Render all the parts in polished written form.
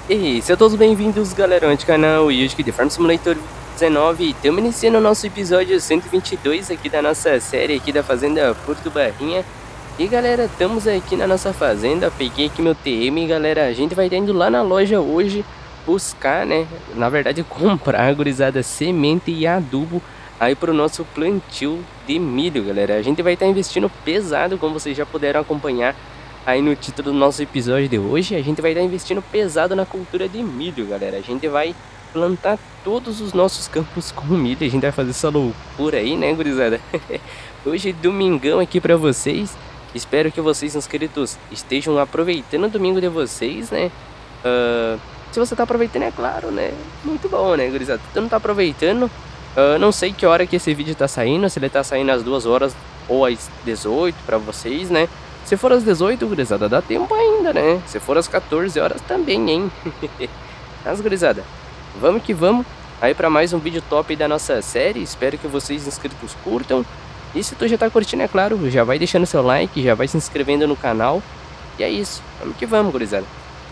E sejam todos bem-vindos, galera, ao canal e hoje aqui de Farm Simulator 19. Estamos iniciando o nosso episódio 122 aqui da nossa série aqui da Fazenda Porto Barrinha. E galera, estamos aqui na nossa fazenda, peguei aqui meu TM, galera, a gente vai indo lá na loja hoje buscar, né, na verdade comprar, gurizada, semente e adubo aí pro nosso plantio de milho, galera. A gente vai estar investindo pesado, como vocês já puderam acompanhar aí no título do nosso episódio de hoje. A gente vai estar investindo pesado na cultura de milho, galera. A gente vai plantar todos os nossos campos com milho. A gente vai fazer essa loucura aí, né, gurizada? Hoje, domingão aqui pra vocês. Espero que vocês inscritos estejam aproveitando o domingo de vocês, né? Se você tá aproveitando, é claro, né? Muito bom, né, gurizada? Se você não tá aproveitando, não sei que hora que esse vídeo tá saindo. Se ele tá saindo às 2 horas ou às 18 pra vocês, né? Se for às 18, gurizada, dá tempo ainda, né? Se for às 14 horas também, hein? Mas, gurizada, vamos que vamos aí para mais um vídeo top da nossa série. Espero que vocês inscritos curtam. E se tu já tá curtindo, é claro, já vai deixando seu like, já vai se inscrevendo no canal. E é isso, vamos que vamos, gurizada.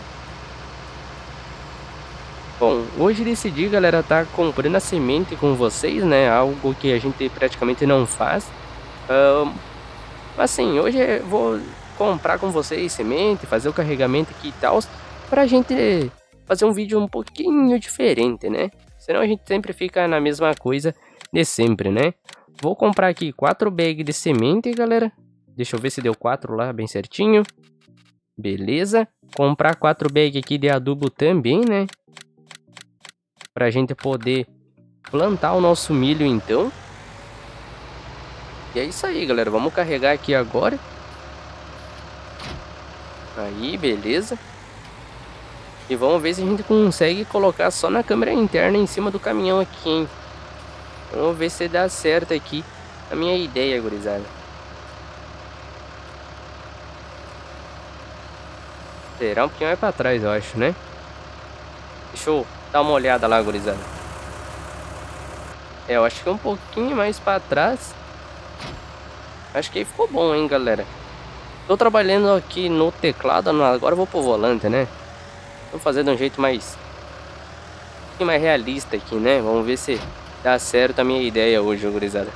Bom, hoje decidi, galera, tá comprando a semente com vocês, né? Algo que a gente praticamente não faz. Assim, hoje eu vou comprar com vocês semente, fazer o carregamento aqui e tal, pra gente fazer um vídeo um pouquinho diferente, né? Senão a gente sempre fica na mesma coisa de sempre, né? Vou comprar aqui 4 bags de semente, galera. Deixa eu ver se deu 4 lá, bem certinho. Beleza. Comprar 4 bags aqui de adubo também, né? Pra gente poder plantar o nosso milho, então. E é isso aí, galera. Vamos carregar aqui agora. Aí, beleza. E vamos ver se a gente consegue colocar só na câmera interna em cima do caminhão aqui, hein? Vamos ver se dá certo aqui a minha ideia, gurizada. Será um pouquinho mais pra trás, eu acho, né? Deixa eu dar uma olhada lá, gurizada. Eu acho que é um pouquinho mais pra trás. Acho que aí ficou bom, hein, galera. Tô trabalhando aqui no teclado, agora eu vou pro volante, né? Vou fazer de um jeito mais realista aqui, né? Vamos ver se dá certo a minha ideia hoje, gurizada.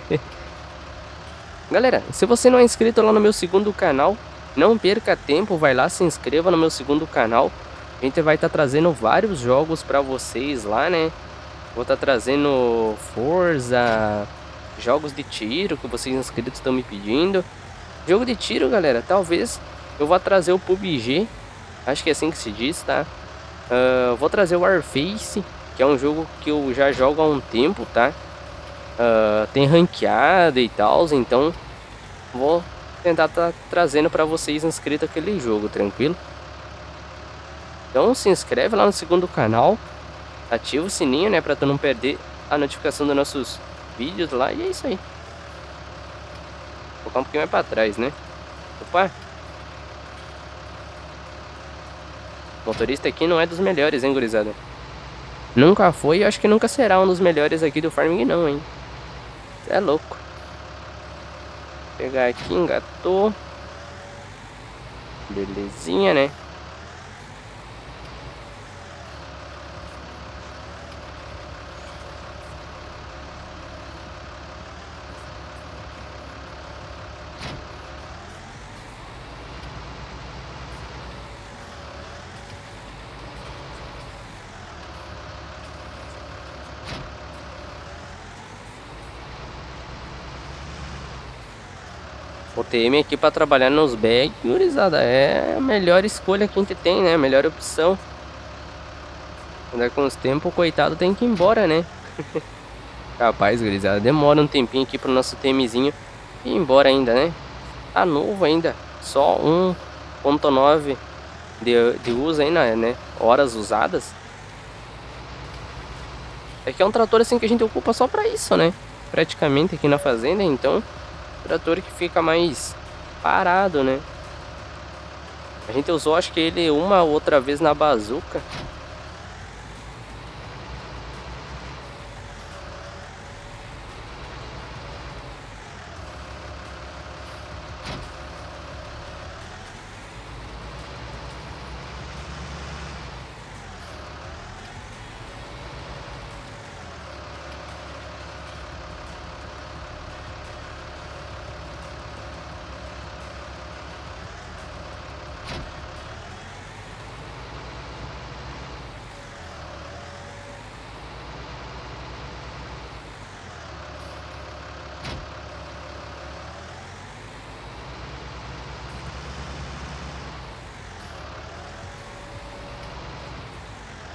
Galera, se você não é inscrito lá no meu segundo canal, não perca tempo, vai lá, se inscreva no meu segundo canal. A gente vai estar trazendo vários jogos pra vocês lá, né? Vou estar trazendo Forza, jogos de tiro que vocês inscritos estão me pedindo. Jogo de tiro, galera, talvez eu vá trazer o PUBG, acho que é assim que se diz, tá? Vou trazer o Warface, que é um jogo que eu já jogo há um tempo, tá? Tem ranqueada e tal, então vou tentar tá trazendo para vocês inscritos aquele jogo, tranquilo? Então se inscreve lá no segundo canal, ativa o sininho, né, para tu não perder a notificação dos nossos vídeos lá, e é isso aí. Vou colocar um pouquinho mais para trás, né? Opa! O motorista aqui não é dos melhores, hein, gurizada? Nunca foi e acho que nunca será um dos melhores aqui do farming não, hein? É louco. Vou pegar aqui, engatou. Belezinha, né? O TM aqui para trabalhar nos bags, gurizada, é a melhor escolha que a gente tem, né? A melhor opção. Andar com os tempos, o coitado tem que ir embora, né? Rapaz, gurizada, demora um tempinho aqui pro nosso TMzinho ir embora ainda, né? Tá novo ainda, só 1.9 de uso ainda, né? Horas usadas. É que é um trator assim que a gente ocupa só pra isso, né? Praticamente aqui na fazenda, então trator que fica mais parado, né? A gente usou, acho que ele uma outra vez na bazuca.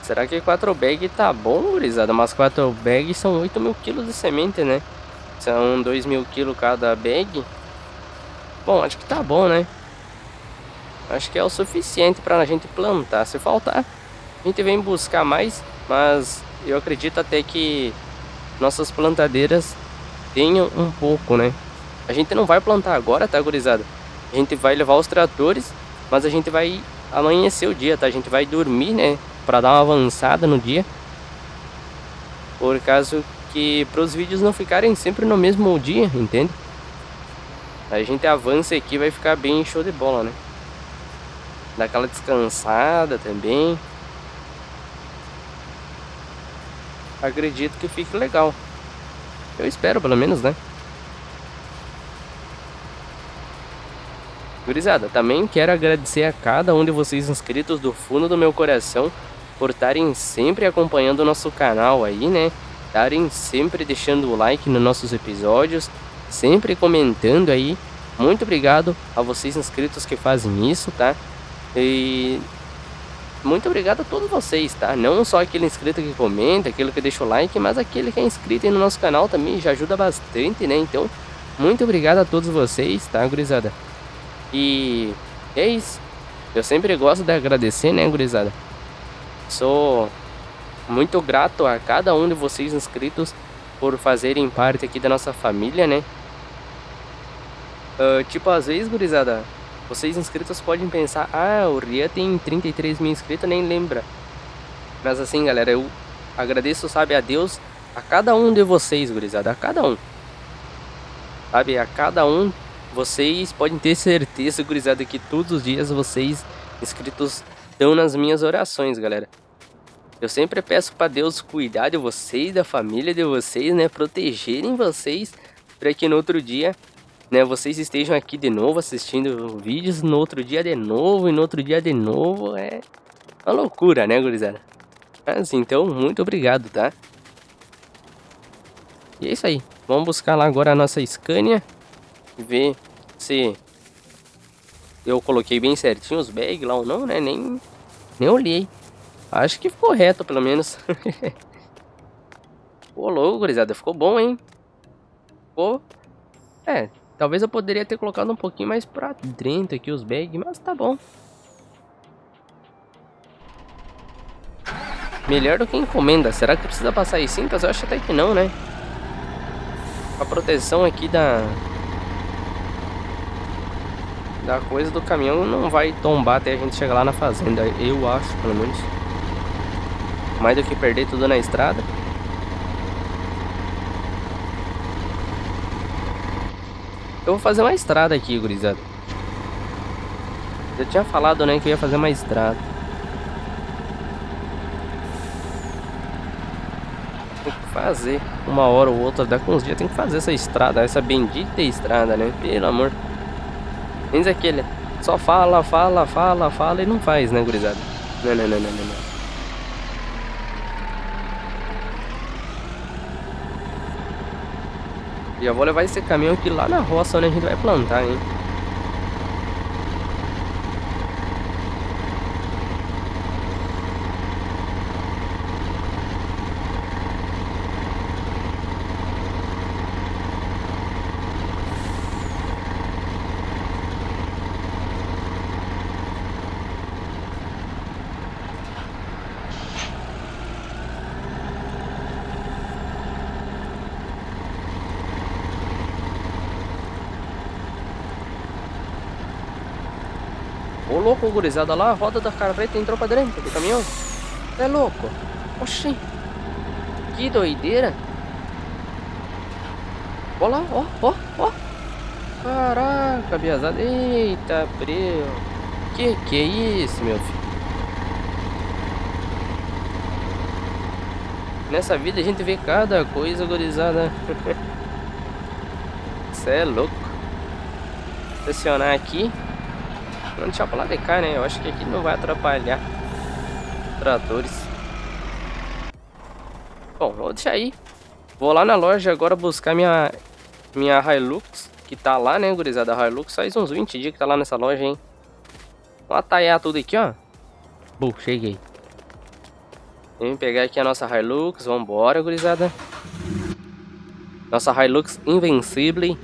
Será que 4 bag tá bom, gurizada? Mas 4 bag são 8.000 quilos de semente, né? São 2.000 quilos cada bag. Bom, acho que tá bom, né? Acho que é o suficiente pra gente plantar. Se faltar, a gente vem buscar mais. Mas eu acredito até que nossas plantadeiras tenham um pouco, né? A gente não vai plantar agora, tá, gurizada? A gente vai levar os tratores, mas a gente vai amanhecer o dia, tá? A gente vai dormir, né? Pra dar uma avançada no dia. Por causa que pros vídeos não ficarem sempre no mesmo dia, entende? A gente avança aqui, vai ficar bem show de bola, né? Dá aquela descansada também. Acredito que fique legal. Eu espero, pelo menos, né? Gurizada, também quero agradecer a cada um de vocês inscritos do fundo do meu coração por estarem sempre acompanhando o nosso canal aí, né? Estarem sempre deixando o like nos nossos episódios, sempre comentando aí. Muito obrigado a vocês inscritos que fazem isso, tá? E muito obrigado a todos vocês, tá? Não só aquele inscrito que comenta, aquele que deixa o like, mas aquele que é inscrito aí no nosso canal também já ajuda bastante, né? Então, muito obrigado a todos vocês, tá, gurizada? E é isso. Eu sempre gosto de agradecer, né, gurizada? Sou muito grato a cada um de vocês inscritos por fazerem parte aqui da nossa família, né? Tipo, às vezes, gurizada, vocês inscritos podem pensar: ah, o Rian tem 33 mil inscritos, nem lembra. Mas assim, galera, eu agradeço, sabe, a Deus, a cada um de vocês, gurizada, a cada um. Sabe, a cada um. Vocês podem ter certeza, gurizada, que todos os dias vocês, inscritos, estão nas minhas orações, galera. Eu sempre peço para Deus cuidar de vocês, da família de vocês, né? Protegerem vocês, para que no outro dia, né, vocês estejam aqui de novo assistindo vídeos, no outro dia de novo, e no outro dia de novo. É uma loucura, né, gurizada? Mas então, muito obrigado, tá? E é isso aí. Vamos buscar lá agora a nossa Scania. Ver se eu coloquei bem certinho os bags lá ou não, né? Nem olhei. Acho que ficou reto, pelo menos. Pô, louco, gurizada. Ficou bom, hein? Ficou. É, talvez eu poderia ter colocado um pouquinho mais pra dentro aqui os bags, mas tá bom. Melhor do que encomenda. Será que precisa passar aí cintas? Eu acho até que não, né? A proteção aqui da coisa do caminhão não vai tombar até a gente chegar lá na fazenda. Eu acho, pelo menos. Mais do que perder tudo na estrada. Eu vou fazer uma estrada aqui, gurizada. Eu tinha falado, né, que eu ia fazer uma estrada. Tem que fazer. Uma hora ou outra, daqui uns dias tem que fazer essa estrada. Essa bendita estrada, né? Pelo amor. Menos aquele. Só fala e não faz, né, gurizada? Não. Já vou levar esse caminhão aqui lá na roça, onde a gente vai plantar, hein? Ô louco, gurizada, lá a roda da carreta entrou pra dentro do caminhão. É louco. Oxi. Que doideira. Ó lá, ó. Caraca, biazada. Eita, breu. Que é isso, meu filho? Nessa vida a gente vê cada coisa, gurizada. Cê é louco. Estacionar aqui. Vamos deixar pra lá de cá, né? Eu acho que aqui não vai atrapalhar tratores. Bom, vou deixar aí. Vou lá na loja agora buscar minha Hilux, que tá lá, né, gurizada? A Hilux faz uns 20 dias que tá lá nessa loja, hein? Vamos atalhar tudo aqui, ó. Cheguei. Vamos pegar aqui a nossa Hilux. Vambora, gurizada. Nossa Hilux Invencible.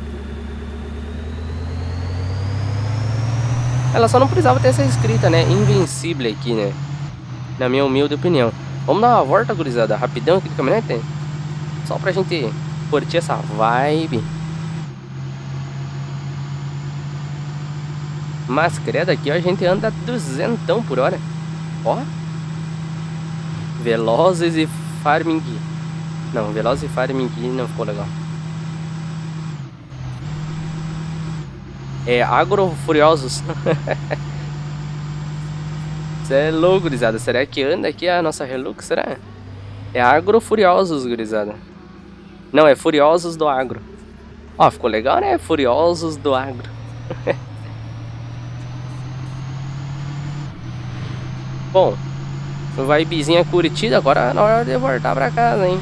Ela só não precisava ter essa escrita, né? Invencible aqui, né? Na minha humilde opinião. Vamos dar uma volta, gurizada, rapidão aqui de caminhonete. Só pra gente curtir essa vibe. Mas credo, aqui ó, a gente anda 200 por hora. Ó. Velozes e Farming. Não, Velozes e Farming não ficou legal. É Agro Furiosos. Você é louco, gurizada. Será que anda aqui a nossa Hilux? Será? É Agro Furiosos, gurizada. Não, é Furiosos do Agro. Ó, ficou legal, né? Furiosos do Agro. Bom, vibezinha curtida. Agora é na hora de voltar pra casa, hein?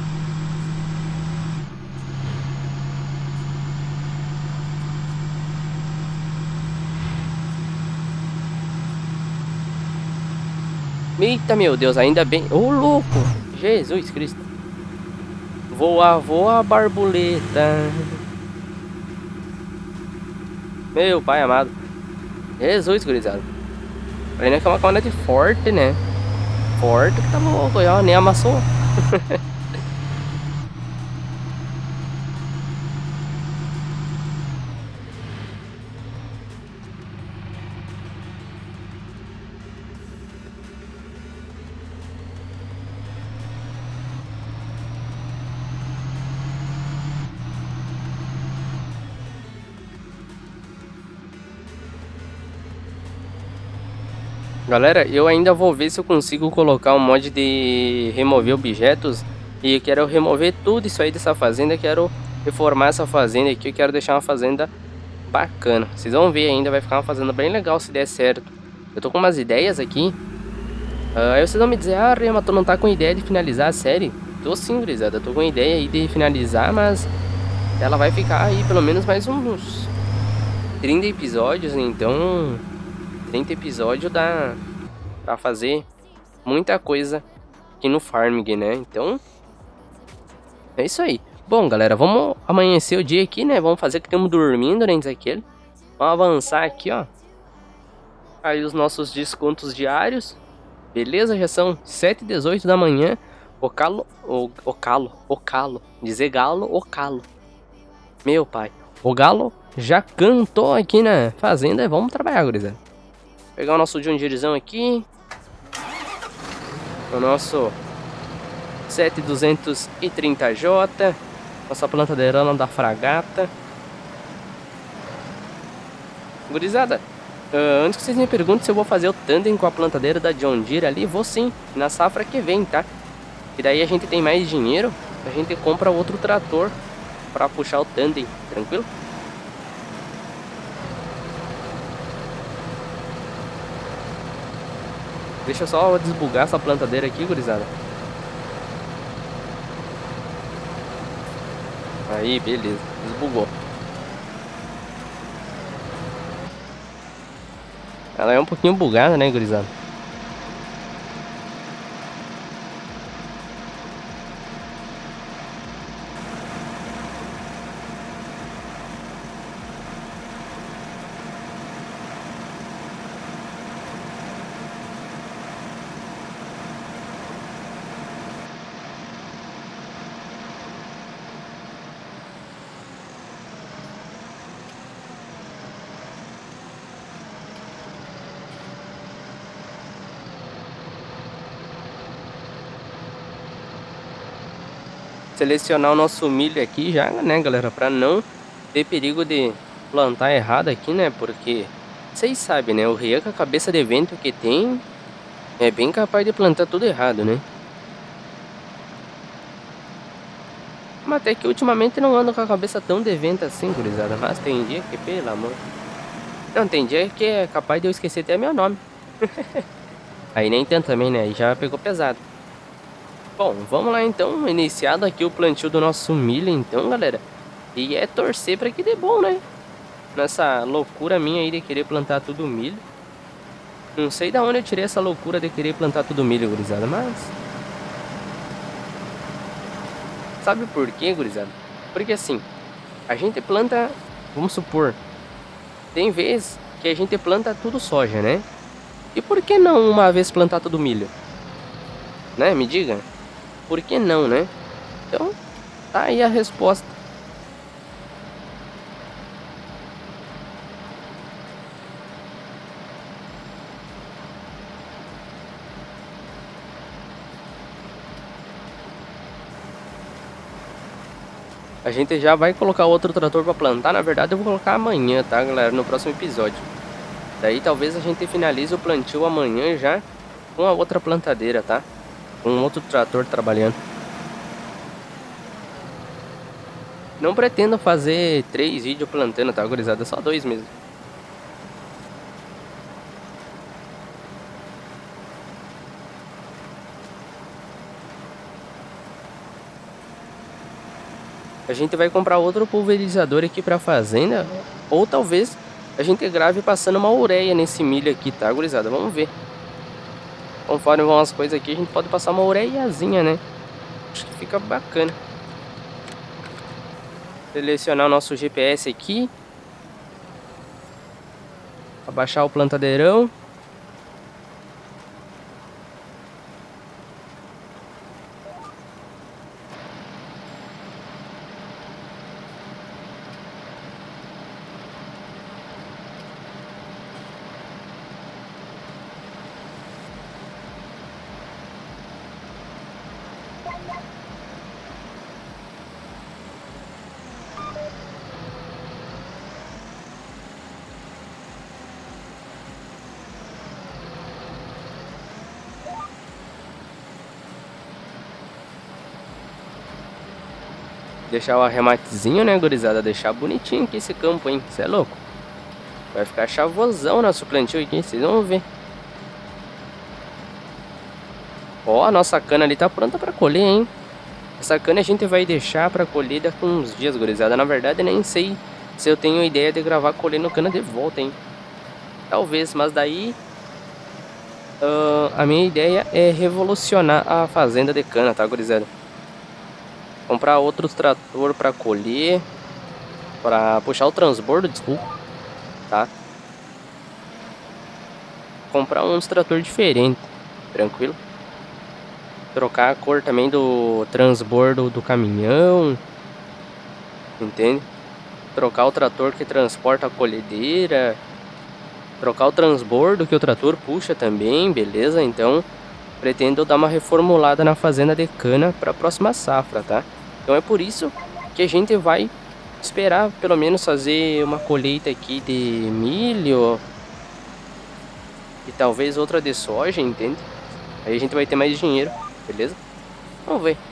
Eita, meu Deus, ainda bem. Ô, louco! Jesus Cristo. Voa, voa, barbuleta. Meu pai amado. Jesus, gurizada. Ainda que é uma caminhonete forte, né? Forte que tá louco, ó, nem amassou. Galera, eu ainda vou ver se eu consigo colocar um mod de remover objetos. E eu quero remover tudo isso aí dessa fazenda. Quero reformar essa fazenda aqui. Eu quero deixar uma fazenda bacana. Vocês vão ver ainda, vai ficar uma fazenda bem legal se der certo. Eu tô com umas ideias aqui. Aí vocês vão me dizer, ah, Rema, tu não tá com ideia de finalizar a série? Tô sim, gurizada, tô com ideia aí de finalizar, mas ela vai ficar aí pelo menos mais uns 30 episódios, então 30 episódios dá pra fazer muita coisa aqui no Farming, né? Então, é isso aí. Bom, galera, vamos amanhecer o dia aqui, né? Vamos fazer que estamos dormindo, né, aquele. Vamos avançar aqui, ó. Aí os nossos descontos diários. Beleza? Já são 7h18 da manhã. Ocalo. Dizer galo, ocalo. Meu pai. O galo já cantou aqui na fazenda. Vamos trabalhar, gurizada. Pegar o nosso John Deerezão aqui. O nosso 7230J. Nossa plantadeirona da Fragata. Gurizada, antes que vocês me perguntem se eu vou fazer o tandem com a plantadeira da John Deere ali, vou sim, na safra que vem, tá? E daí a gente tem mais dinheiro, a gente compra outro trator pra puxar o tandem, tranquilo? Deixa eu só desbugar essa plantadeira aqui, gurizada. Aí, beleza, desbugou. Ela é um pouquinho bugada, né, gurizada? Selecionar o nosso milho aqui já, né, galera, para não ter perigo de plantar errado aqui, né, porque vocês sabem, né, o Rian com a cabeça de vento que tem é bem capaz de plantar tudo errado, né. Mas até que ultimamente não ando com a cabeça tão de vento assim, gurizada, mas tem dia que, pelo amor, não, tem dia que é capaz de eu esquecer até meu nome. Aí nem tanto também, né, aí já pegou pesado. Bom, vamos lá então, iniciado aqui o plantio do nosso milho então, galera. E é torcer para que dê bom, né? Nessa loucura minha aí de querer plantar tudo milho. Não sei da onde eu tirei essa loucura de querer plantar tudo milho, gurizada, mas Sabe por quê, gurizada? Porque assim, a gente planta, vamos supor, tem vez que a gente planta tudo soja, né? E por que não uma vez plantar tudo milho? Né? Me diga. Por que não, né? Então, tá aí a resposta. A gente já vai colocar outro trator para plantar. Na verdade, eu vou colocar amanhã, tá, galera? No próximo episódio. Daí talvez a gente finalize o plantio amanhã já com a outra plantadeira, tá? Com outro trator trabalhando. Não pretendo fazer 3 vídeos plantando, tá, gurizada? Só 2 mesmo. A gente vai comprar outro pulverizador aqui pra fazenda. Ou talvez a gente grave passando uma ureia nesse milho aqui, tá, gurizada? Vamos ver. Conforme vão as coisas aqui, a gente pode passar uma ureiazinha, né? Acho que fica bacana. Selecionar o nosso GPS aqui. Abaixar o plantadeirão. Deixar o arrematezinho, né, gurizada? Deixar bonitinho aqui esse campo, hein? Você é louco? Vai ficar chavosão nosso plantio aqui, vocês vão ver. Ó, a nossa cana ali tá pronta pra colher, hein? Essa cana a gente vai deixar pra colher daqui uns dias, gurizada. Na verdade, nem sei se eu tenho ideia de gravar colhendo cana de volta, hein? Talvez, mas daí... a minha ideia é revolucionar a fazenda de cana, tá, gurizada? Comprar outros trator para colher, para puxar o transbordo, desculpa, tá? Comprar uns trator diferente, tranquilo? Trocar a cor também do transbordo do caminhão, entende? Trocar o trator que transporta a colhedeira, trocar o transbordo que o trator puxa também, beleza? Então, pretendo dar uma reformulada na fazenda de cana para a próxima safra, tá? Então é por isso que a gente vai esperar pelo menos fazer uma colheita aqui de milho e talvez outra de soja, entende? Aí a gente vai ter mais dinheiro, beleza? Vamos ver.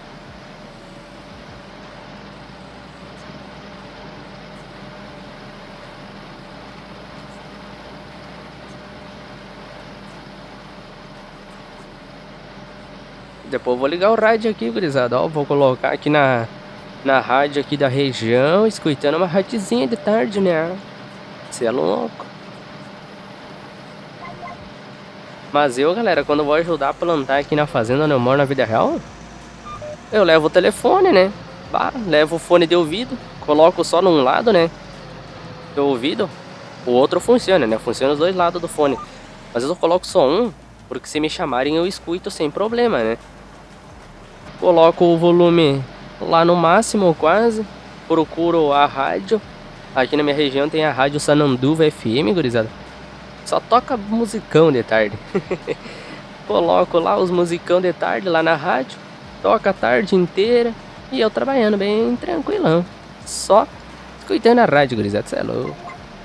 Depois eu vou ligar o rádio aqui, gurizada. Ó, vou colocar aqui na rádio aqui da região, escutando uma radiozinha de tarde, né? Você é louco. Mas eu, galera, quando eu vou ajudar a plantar aqui na fazenda onde eu moro na vida real, eu levo o telefone, né? Bah, levo o fone de ouvido, coloco só num lado, né? Do ouvido, o outro funciona, né? Funciona os dois lados do fone. Mas eu coloco só um, porque se me chamarem eu escuto sem problema, né? Coloco o volume lá no máximo quase, procuro a rádio. Aqui na minha região tem a rádio Sananduva FM, gurizada. Só toca musicão de tarde. Coloco lá os musicão de tarde lá na rádio, toca a tarde inteira e eu trabalhando bem tranquilão. Só escutando a rádio, gurizada, cê é louco.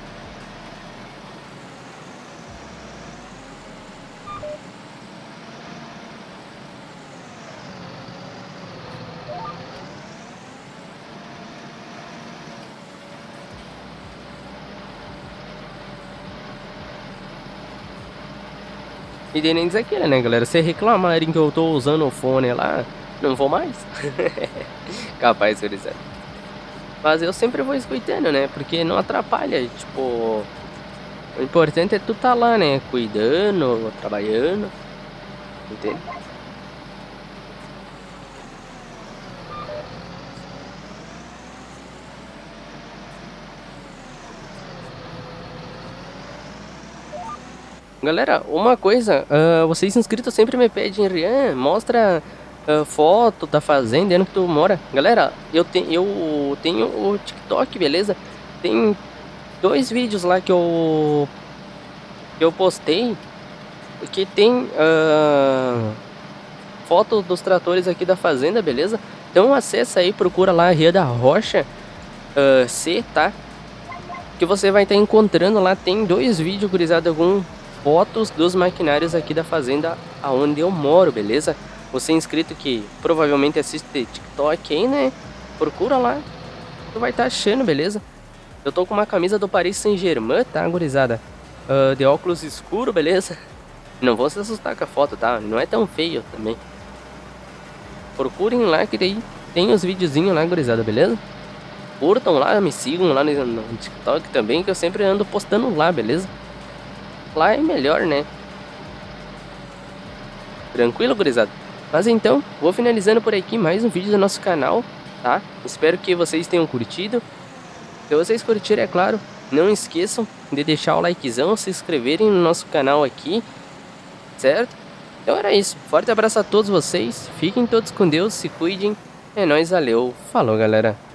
E daí nem dizer aquilo, né, galera? Se reclamarem que eu tô usando o fone lá, não vou mais. Capaz, gurizada. Mas eu sempre vou escutando, né? Porque não atrapalha, tipo... O importante é tu tá lá, né? Cuidando, trabalhando. Entende? galera, uma coisa, vocês inscritos sempre me pedem, Rian, mostra foto da fazenda onde tu mora. Galera, eu tenho o TikTok, beleza? Tem 2 vídeos lá que eu postei que tem foto dos tratores aqui da fazenda, beleza? Então acessa aí, procura lá Ria da Rocha C, tá? Que você vai estar encontrando lá, tem 2 vídeos, gurizada, com fotos dos maquinários aqui da fazenda aonde eu moro, beleza? Você é inscrito que provavelmente assiste TikTok aí, né? Procura lá, tu vai estar achando, beleza? Eu tô com uma camisa do Paris Saint-Germain, tá, gurizada? De óculos escuro, beleza? Não vão se assustar com a foto, tá? Não é tão feio também. Procurem lá que daí tem os videozinhos lá, gurizada, beleza? Curtam lá, me sigam lá no TikTok também, que eu sempre ando postando lá, beleza? Lá é melhor, né? Tranquilo, gurizada? Mas então, vou finalizando por aqui mais um vídeo do nosso canal, tá? Espero que vocês tenham curtido. Se vocês curtirem, é claro, não esqueçam de deixar o likezão, se inscreverem no nosso canal aqui, certo? Então era isso. Forte abraço a todos vocês. Fiquem todos com Deus, se cuidem. É nóis, valeu. Falou, galera.